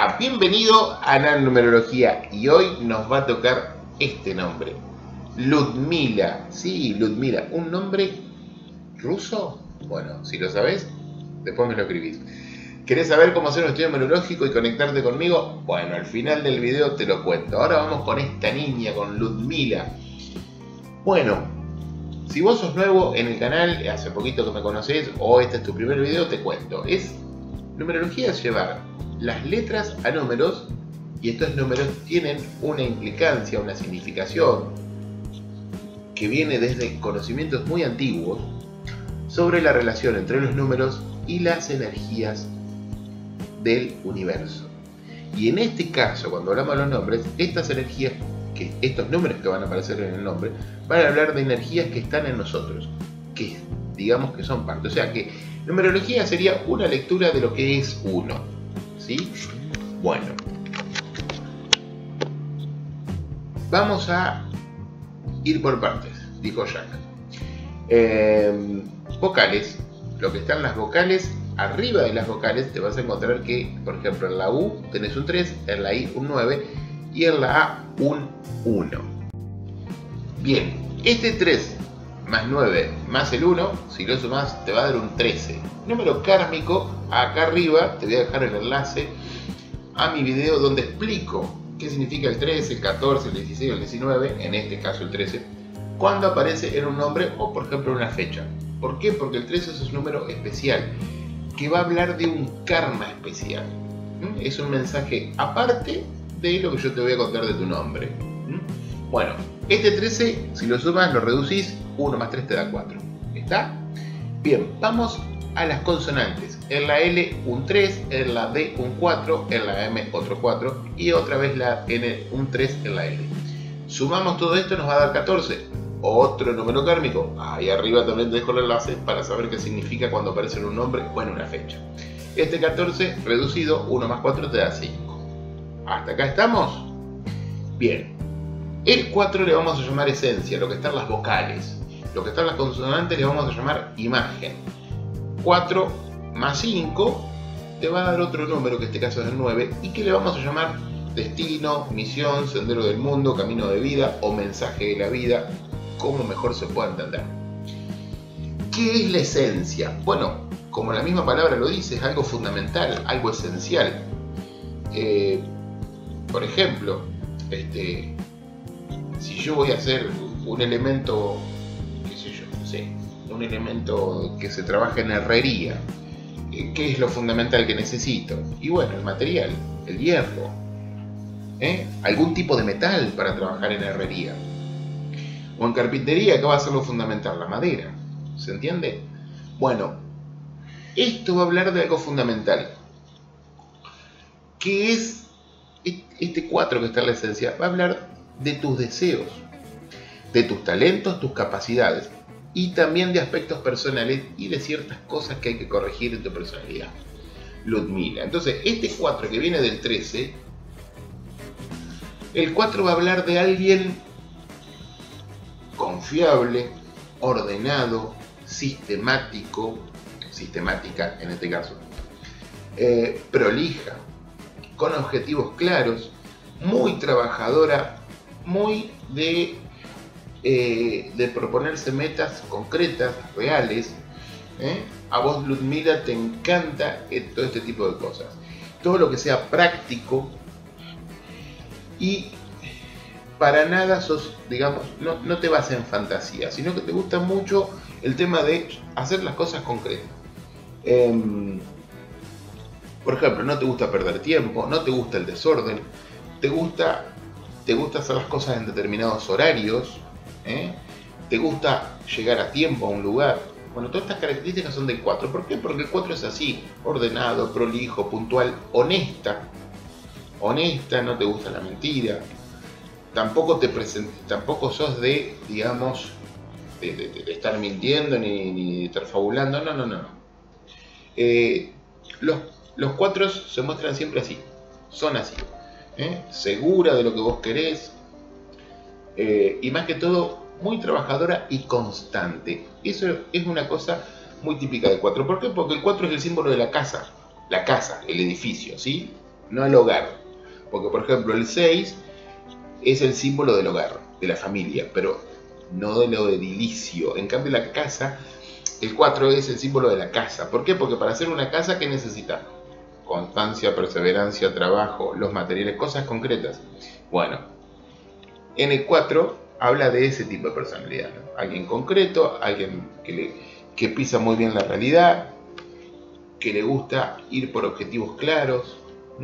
Hola, bienvenido a la numerología y hoy nos va a tocar este nombre, Ludmila. Sí, Ludmila, un nombre ruso. Bueno, si lo sabes, después me lo escribís. ¿Querés saber cómo hacer un estudio numerológico y conectarte conmigo? Bueno, al final del video te lo cuento. Ahora vamos con esta niña, con Ludmila. Bueno, si vos sos nuevo en el canal, hace poquito que me conocés o este es tu primer video, te cuento. Numerología es llevar las letras a números y estos números tienen una implicancia, una significación que viene desde conocimientos muy antiguos sobre la relación entre los números y las energías del universo. Y en este caso, cuando hablamos de los nombres, estas energías, estos números que van a aparecer en el nombre, van a hablar de energías que están en nosotros, que digamos que son parte. O sea que numerología sería una lectura de lo que es uno, ¿sí? Bueno, vamos a ir por partes, dijo Jack. Vocales, lo que están las vocales, arriba de las vocales te vas a encontrar que, por ejemplo, en la U tenés un 3, en la I un 9 y en la A un 1. Bien, este 3 más 9 más el 1, si lo sumas te va a dar un 13. Número kármico, acá arriba te voy a dejar el enlace a mi video donde explico qué significa el 13, el 14, el 16, el 19, en este caso el 13, cuando aparece en un nombre o por ejemplo en una fecha. ¿Por qué? Porque el 13 es un número especial, que va a hablar de un karma especial. Es un mensaje aparte de lo que yo te voy a contar de tu nombre. Bueno, este 13, si lo sumas, lo reducís, 1 más 3 te da 4. ¿Está? Bien, vamos a las consonantes. En la L un 3, en la D un 4, en la M otro 4 y otra vez la N un 3 en la L. Sumamos todo esto, nos va a dar 14. Otro número kármico. Ahí arriba también te dejo el enlace para saber qué significa cuando aparece en un nombre o en una fecha. Este 14 reducido, 1 más 4 te da 5. ¿Hasta acá estamos? Bien. El 4 le vamos a llamar esencia, lo que están las vocales. Lo que están las consonantes le vamos a llamar imagen. 4 más 5 te va a dar otro número, que en este caso es el 9, y que le vamos a llamar destino, misión, sendero del mundo, camino de vida o mensaje de la vida, como mejor se pueda entender. ¿Qué es la esencia? Bueno, como la misma palabra lo dice, es algo fundamental, algo esencial. Por ejemplo, si yo voy a hacer un elemento, qué sé yo, no sé, un elemento que se trabaja en herrería, ¿qué es lo fundamental que necesito? Y bueno, el material, el hierro, algún tipo de metal para trabajar en herrería. O en carpintería, ¿qué va a ser lo fundamental? La madera, ¿se entiende? Bueno, esto va a hablar de algo fundamental. ¿Qué es este 4 que está en la esencia? Va a hablar de tus deseos, de tus talentos, tus capacidades y también de aspectos personales y de ciertas cosas que hay que corregir en tu personalidad. Ludmila. Entonces, este 4 que viene del 13, el 4 va a hablar de alguien confiable, ordenado, sistemático, sistemática en este caso, prolija, con objetivos claros, muy trabajadora, muy de proponerse metas concretas, reales. A vos, Ludmila, te encanta todo este tipo de cosas. Todo lo que sea práctico y para nada sos, digamos, no te vas en fantasía, sino que te gusta mucho el tema de hacer las cosas concretas. Por ejemplo, no te gusta perder tiempo, no te gusta el desorden, te gusta hacer las cosas en determinados horarios, te gusta llegar a tiempo a un lugar. Bueno, todas estas características son del 4. ¿Por qué? Porque el 4 es así, ordenado, prolijo, puntual, honesta, no te gusta la mentira. Tampoco sos de, digamos, de estar mintiendo ni de estar fabulando. No. Los 4 se muestran siempre así, son así, segura de lo que vos querés y más que todo muy trabajadora y constante. Eso es una cosa muy típica del 4. ¿Por qué? Porque el 4 es el símbolo de la casa, el edificio, ¿sí? no al hogar. Porque, por ejemplo, el 6 es el símbolo del hogar, de la familia, pero no de lo edilicio. En cambio, la casa, el 4 es el símbolo de la casa. ¿Por qué? Porque para hacer una casa, ¿qué necesita? Constancia, perseverancia, trabajo, los materiales, cosas concretas. Bueno, en el 4 habla de ese tipo de personalidad, ¿no? Alguien concreto, alguien que pisa muy bien la realidad, que le gusta ir por objetivos claros,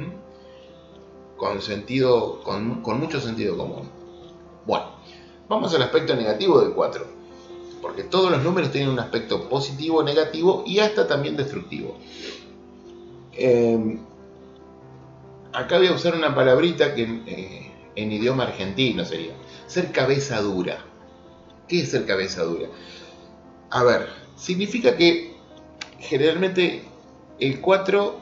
con mucho sentido común. Bueno, vamos al aspecto negativo del 4, porque todos los números tienen un aspecto positivo, negativo y hasta también destructivo. Acá voy a usar una palabrita que en idioma argentino sería ser cabeza dura. ¿Qué es ser cabeza dura? A ver, significa que generalmente el 4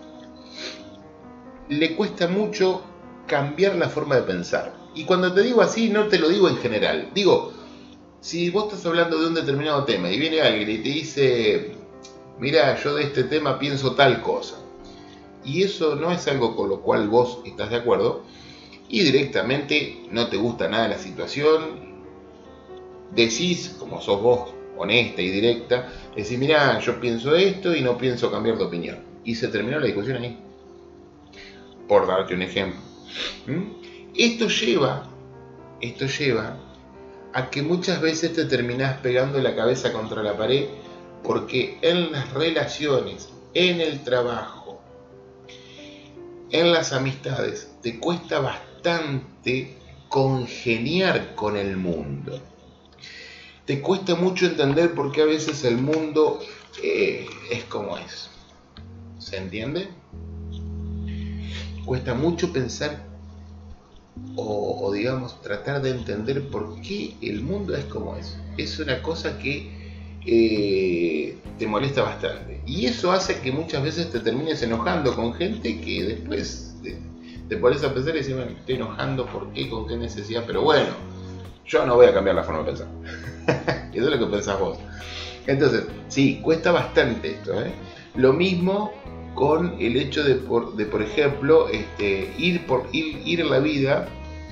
le cuesta mucho cambiar la forma de pensar. Y cuando te digo así, no te lo digo en general. Digo, si vos estás hablando de un determinado tema y viene alguien y te dice, mira, yo de este tema pienso tal cosa, y eso no es algo con lo cual vos estás de acuerdo, y directamente no te gusta nada la situación, decís, como sos vos, honesta y directa, decís, mira, yo pienso esto y no pienso cambiar de opinión. Y se terminó la discusión ahí. Por darte un ejemplo. Esto lleva a que muchas veces te terminás pegando la cabeza contra la pared, porque en las relaciones, en el trabajo, en las amistades, te cuesta bastante congeniar con el mundo. Te cuesta mucho entender por qué a veces el mundo es como es. ¿Se entiende? Cuesta mucho pensar o digamos tratar de entender por qué el mundo es como es. Es una cosa que te molesta bastante. Y eso hace que muchas veces te termines enojando con gente que después te pones a pensar y decís, bueno, me estoy enojando, ¿por qué? ¿Con qué necesidad? Pero bueno, yo no voy a cambiar la forma de pensar. Eso es lo que pensás vos. Entonces, sí, cuesta bastante esto, ¿eh? Lo mismo con el hecho de por ejemplo, ir en la vida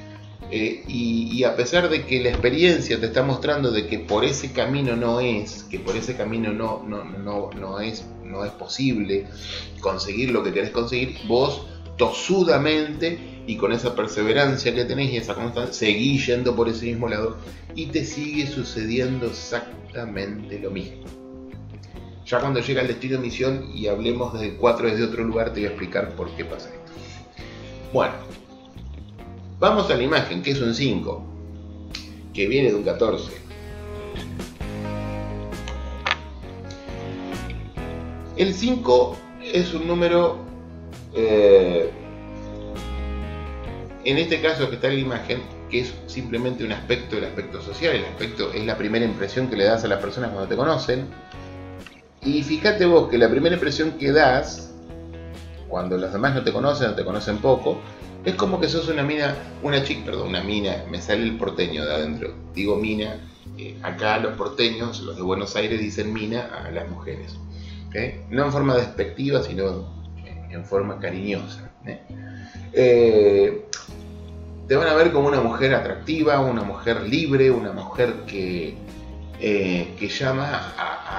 y a pesar de que la experiencia te está mostrando de que por ese camino no es, que por ese camino no es posible conseguir lo que querés conseguir, vos tosudamente y con esa perseverancia que tenés y esa constancia, seguís yendo por ese mismo lado y te sigue sucediendo exactamente lo mismo. Ya cuando llega el destino misión y hablemos del 4 desde otro lugar, te voy a explicar por qué pasa esto. Bueno, vamos a la imagen, que es un 5, que viene de un 14. El 5 es un número, en este caso que está en la imagen, que es simplemente un aspecto, el aspecto social, el aspecto es la primera impresión que le das a las personas cuando te conocen. Y fíjate vos que la primera impresión que das, cuando los demás no te conocen poco, es como que sos una mina, me sale el porteño de adentro, digo mina, acá los porteños, los de Buenos Aires dicen mina a las mujeres, ¿okay? No en forma despectiva, sino en forma cariñosa, te van a ver como una mujer atractiva, una mujer libre, una mujer que llama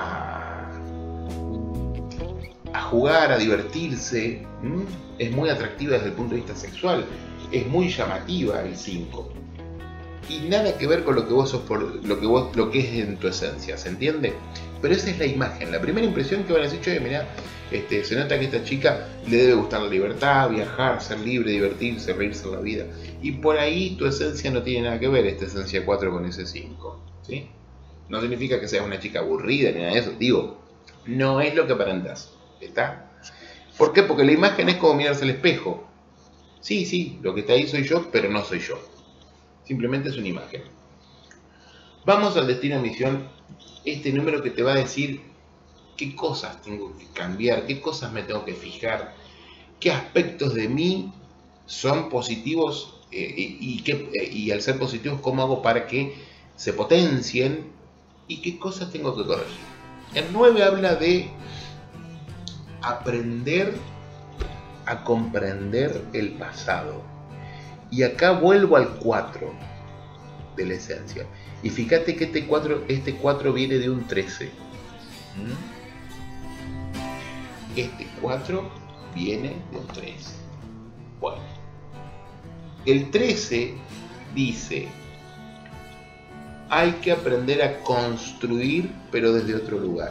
a jugar, a divertirse. Es muy atractiva desde el punto de vista sexual, es muy llamativa el 5 y nada que ver con lo que vos sos, lo que es en tu esencia, ¿se entiende? Pero esa es la imagen, la primera impresión que van a decir, oye, mirá, se nota que a esta chica le debe gustar la libertad, viajar, ser libre, divertirse, reírse en la vida, y por ahí tu esencia no tiene nada que ver, esta esencia 4 con ese 5, ¿sí? No significa que seas una chica aburrida ni nada de eso, digo, no es lo que aparentás, ¿está? ¿Por qué? Porque la imagen es como mirarse al espejo. Sí, lo que está ahí soy yo, pero no soy yo. Simplemente es una imagen. Vamos al destino misión, este número que te va a decir qué cosas tengo que cambiar, qué cosas me tengo que fijar, qué aspectos de mí son positivos y al ser positivos, cómo hago para que se potencien y qué cosas tengo que corregir. El 9 habla de aprender a comprender el pasado. Y acá vuelvo al 4 de la esencia. Y fíjate que este 4 viene de un 13. Este 4 viene de un 13. Bueno, el 13 dice: hay que aprender a construir, pero desde otro lugar.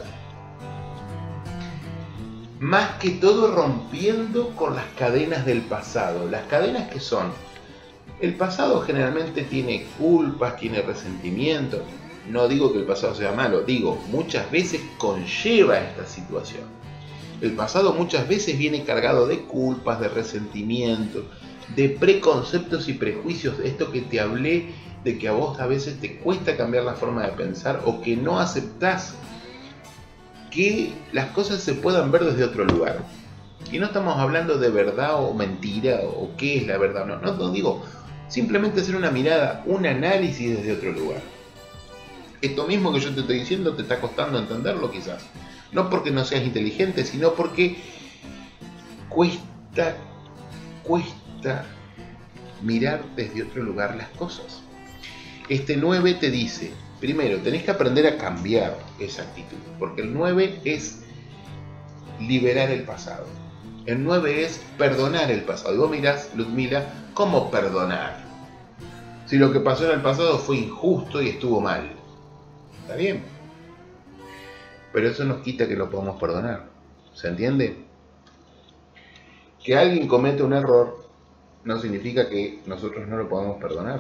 Más que todo rompiendo con las cadenas del pasado. Las cadenas que son: el pasado generalmente tiene culpas, tiene resentimiento. No digo que el pasado sea malo, digo, muchas veces conlleva esta situación. El pasado muchas veces viene cargado de culpas, de resentimiento, de preconceptos y prejuicios. Esto que te hablé, de que a vos a veces te cuesta cambiar la forma de pensar, o que no aceptás que las cosas se puedan ver desde otro lugar. Y no estamos hablando de verdad o mentira, o qué es la verdad. No digo, simplemente hacer una mirada, un análisis desde otro lugar. Esto mismo que yo te estoy diciendo te está costando entenderlo quizás. No porque no seas inteligente, sino porque cuesta mirar desde otro lugar las cosas. Este 9 te dice, primero, tenés que aprender a cambiar esa actitud, porque el 9 es liberar el pasado. El 9 es perdonar el pasado. Y vos mirás, Ludmila, ¿cómo perdonar? Si lo que pasó en el pasado fue injusto y estuvo mal. ¿Está bien? Pero eso nos quita que lo podamos perdonar. ¿Se entiende? Que alguien cometa un error no significa que nosotros no lo podamos perdonar.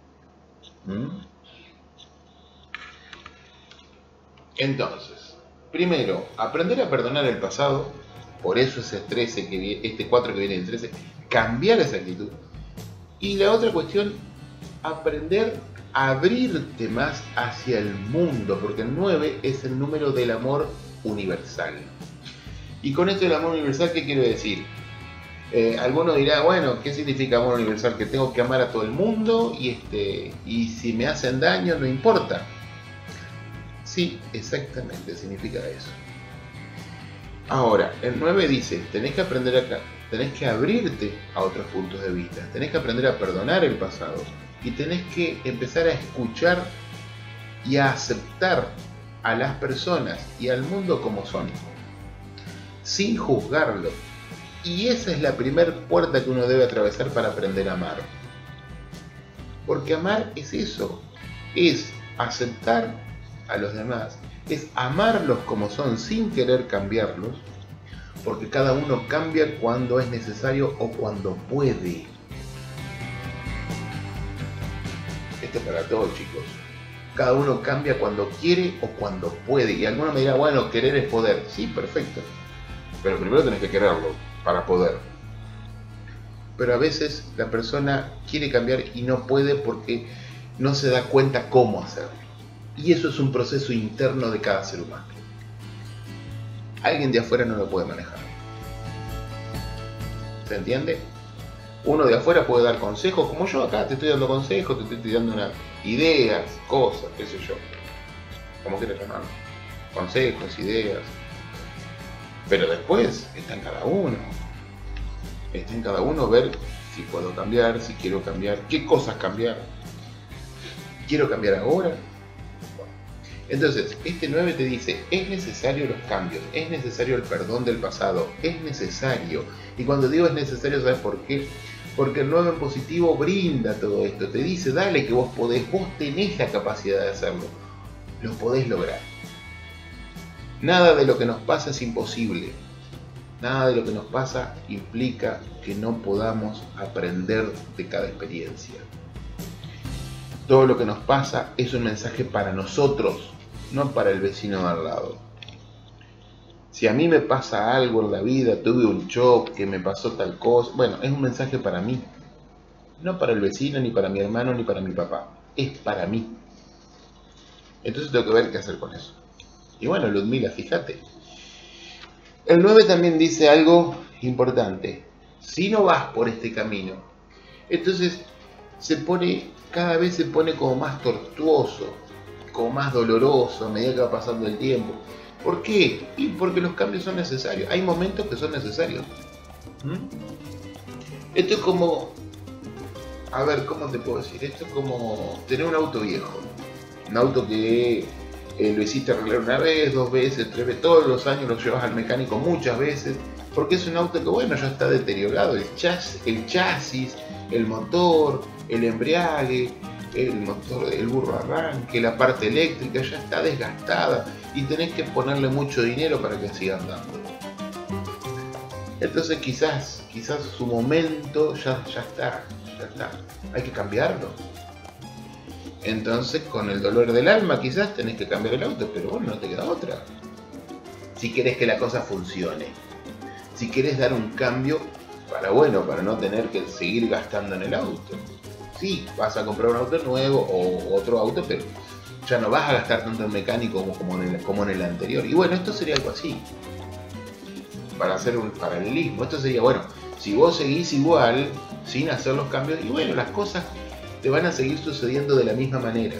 Entonces, primero, aprender a perdonar el pasado. Por eso ese 13 que viene, este 4 que viene del 13, cambiar esa actitud. Y la otra cuestión, aprender a abrirte más hacia el mundo, porque el 9 es el número del amor universal. Y con esto del amor universal, ¿qué quiero decir? Alguno dirá, bueno, ¿qué significa amor universal? Que tengo que amar a todo el mundo y si me hacen daño no importa. Sí, exactamente, significa eso. Ahora, el 9 dice, tenés que aprender acá, tenés que abrirte a otros puntos de vista, tenés que aprender a perdonar el pasado y tenés que empezar a escuchar y a aceptar a las personas y al mundo como son, sin juzgarlo. Y esa es la primera puerta que uno debe atravesar para aprender a amar. Porque amar es eso, es aceptar a los demás, es amarlos como son sin querer cambiarlos, porque cada uno cambia cuando es necesario o cuando puede. Esto es para todos, chicos. Cada uno cambia cuando quiere o cuando puede. Y alguno me dirá, bueno, querer es poder. Sí, perfecto. Pero primero tenés que quererlo para poder. Pero a veces la persona quiere cambiar y no puede porque no se da cuenta cómo hacerlo. Y eso es un proceso interno de cada ser humano. Alguien de afuera no lo puede manejar. ¿Se entiende? Uno de afuera puede dar consejos, como yo acá te estoy dando consejos, te estoy dando ideas, cosas, qué sé yo. Como quieras llamarlo. Consejos, ideas. Pero después está en cada uno. Está en cada uno ver si puedo cambiar, si quiero cambiar, qué cosas cambiar. ¿Quiero cambiar ahora? Bueno. Entonces, este 9 te dice, es necesario los cambios, es necesario el perdón del pasado, es necesario. Y cuando digo es necesario, ¿sabes por qué? Porque el 9 en positivo brinda todo esto, te dice, dale que vos podés, vos tenés la capacidad de hacerlo, lo podés lograr. Nada de lo que nos pasa es imposible, nada de lo que nos pasa implica que no podamos aprender de cada experiencia. Todo lo que nos pasa es un mensaje para nosotros, no para el vecino de al lado. Si a mí me pasa algo en la vida, tuve un choque, me pasó tal cosa, bueno, es un mensaje para mí. No para el vecino, ni para mi hermano, ni para mi papá. Es para mí. Entonces tengo que ver qué hacer con eso. Y bueno, Ludmila, fíjate. El 9 también dice algo importante. Si no vas por este camino, entonces cada vez se pone como más tortuoso, como más doloroso a medida que va pasando el tiempo. ¿Por qué? Y porque los cambios son necesarios. Hay momentos que son necesarios. Esto es como, a ver, ¿cómo te puedo decir? Esto es como tener un auto viejo. Un auto que lo hiciste arreglar una vez, 2 veces, 3 veces, todos los años lo llevas al mecánico muchas veces, porque es un auto que, bueno, ya está deteriorado. El chasis, el motor, el embriague, el motor, el burro arranque, la parte eléctrica ya está desgastada y tenés que ponerle mucho dinero para que siga andando. Entonces quizás su momento ya está. Hay que cambiarlo. Entonces, con el dolor del alma quizás tenés que cambiar el auto, pero bueno, no te queda otra. Si querés que la cosa funcione, si querés dar un cambio para no tener que seguir gastando en el auto. Sí, vas a comprar un auto nuevo o otro auto, pero ya no vas a gastar tanto en mecánico como en el anterior. Y bueno, esto sería algo así, para hacer un paralelismo. Esto sería, bueno, si vos seguís igual, sin hacer los cambios, y bueno, las cosas te van a seguir sucediendo de la misma manera.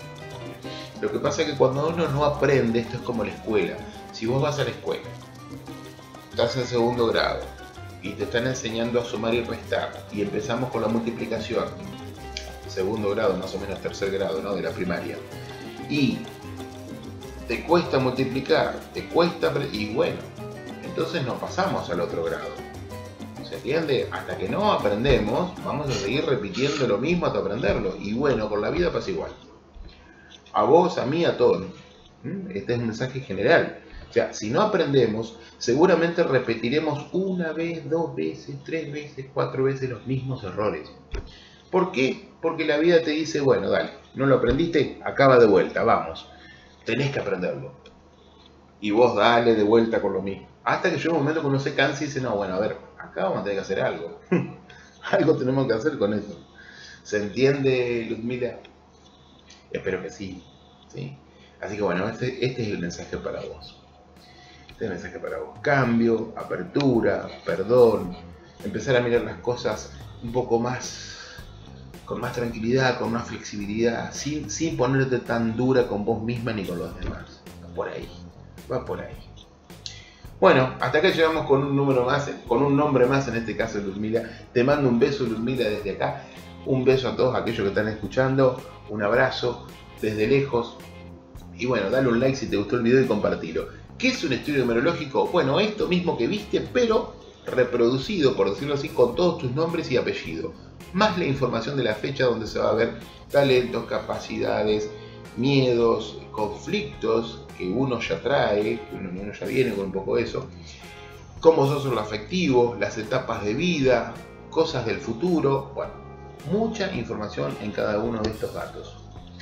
Lo que pasa es que cuando uno no aprende, esto es como la escuela. Si vos vas a la escuela, estás en segundo grado, y te están enseñando a sumar y restar, y empezamos con la multiplicación, segundo grado, más o menos tercer grado, ¿no?, de la primaria, y te cuesta multiplicar, y bueno, entonces no pasamos al otro grado. ¿Se entiende? Hasta que no aprendemos, vamos a seguir repitiendo lo mismo hasta aprenderlo. Y bueno, con la vida pasa igual. A vos, a mí, a todos. Este es un mensaje general. O sea, si no aprendemos, seguramente repetiremos 1 vez, 2 veces, 3 veces, 4 veces los mismos errores. ¿Por qué? Porque la vida te dice, bueno, dale, no lo aprendiste, acaba de vuelta, vamos. Tenés que aprenderlo. Y vos dale de vuelta con lo mismo. Hasta que llega un momento que uno se cansa y dice, no, bueno, a ver, acá vamos a tener que hacer algo. Algo tenemos que hacer con eso. ¿Se entiende, Ludmila? Espero que sí. ¿Sí? Así que bueno, este es el mensaje para vos. Este es el mensaje para vos. Cambio, apertura, perdón. Empezar a mirar las cosas un poco más, con más tranquilidad, con más flexibilidad, sin ponerte tan dura con vos misma ni con los demás. Va por ahí. Bueno, hasta acá llegamos con un número más, con un nombre más, en este caso Ludmila. Te mando un beso, Ludmila, desde acá. Un beso a todos aquellos que están escuchando. Un abrazo desde lejos. Y bueno, dale un like si te gustó el video y compartilo. ¿Qué es un estudio numerológico? Bueno, esto mismo que viste, pero reproducido, por decirlo así, con todos tus nombres y apellidos. Más la información de la fecha donde se va a ver talentos, capacidades, miedos, conflictos que uno ya trae, que uno ya viene con un poco de eso, cómo sos lo afectivo, las etapas de vida, cosas del futuro, bueno, mucha información en cada uno de estos datos.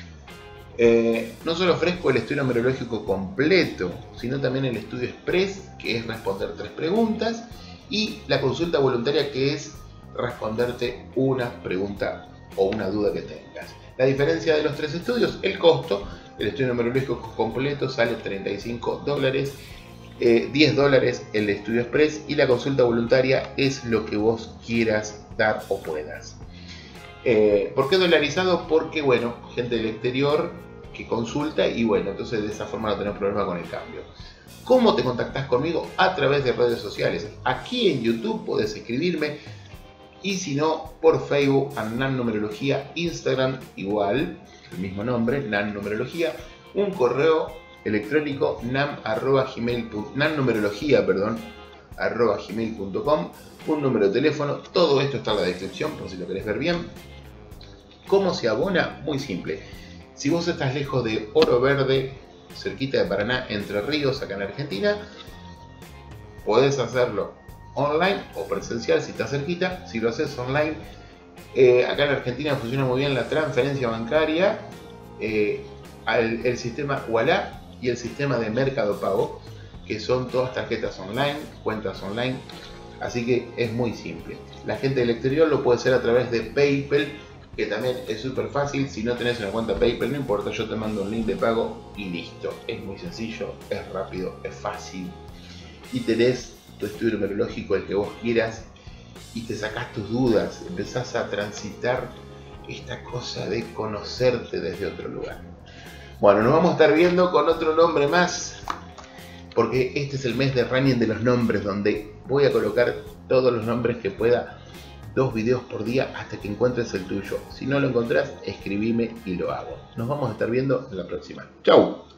No solo ofrezco el estudio numerológico completo, sino también el estudio express, que es responder 3 preguntas, y la consulta voluntaria, que es responderte una pregunta o una duda que tengas. La diferencia de los 3 estudios, el costo. El estudio numerológico completo sale $35, $10 el estudio express, y la consulta voluntaria es lo que vos quieras dar o puedas. ¿Por qué dolarizado? Porque, bueno, gente del exterior que consulta y bueno, entonces de esa forma no tenés problema con el cambio. ¿Cómo te contactás conmigo? A través de redes sociales. Aquí en YouTube podés escribirme, y si no, por Facebook a Nan Numerología, Instagram igual, el mismo nombre, Nan Numerología, un correo electrónico nannumerología@gmail.com, un número de teléfono. Todo esto está en la descripción por si lo querés ver bien. ¿Cómo se abona? Muy simple. Si vos estás lejos de Oro Verde, cerquita de Paraná, Entre Ríos, acá en Argentina, podés hacerlo online o presencial si estás cerquita. Si lo haces online, acá en Argentina funciona muy bien la transferencia bancaria, el sistema Ualá y el sistema de Mercado Pago, que son todas tarjetas online, cuentas online, así que es muy simple. La gente del exterior lo puede hacer a través de PayPal, que también es súper fácil. Si no tenés una cuenta PayPal, no importa, yo te mando un link de pago y listo. Es muy sencillo, es rápido, es fácil, y tenés tu estudio numerológico, el que vos quieras, y te sacás tus dudas, empezás a transitar esta cosa de conocerte desde otro lugar. Bueno, nos vamos a estar viendo con otro nombre más porque este es el mes de running de los nombres, donde voy a colocar todos los nombres que pueda, 2 videos por día hasta que encuentres el tuyo. Si no lo encontrás, escribime y lo hago. Nos vamos a estar viendo en la próxima. ¡Chau!